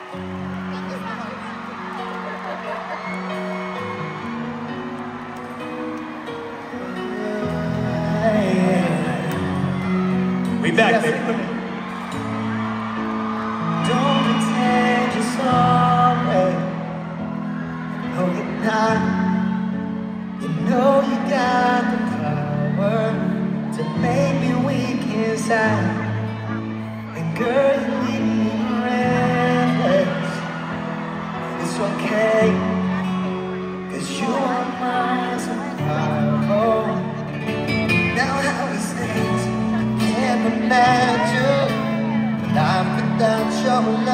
We back, baby. Don't pretend you're sorry. No, you're not. You know you got the power to make me weak inside. And girl, you leave me restless. It's okay, 'cause you are mine somehow. Now how we stand, can't imagine life without your love.